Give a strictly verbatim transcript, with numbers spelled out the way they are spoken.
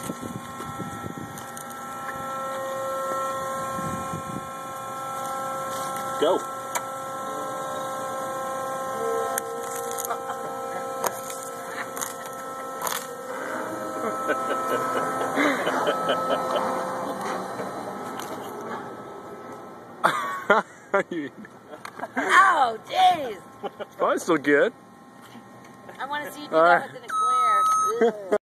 Go. Oh, jeez! Probably still good. I want to see if you know what's in a clear.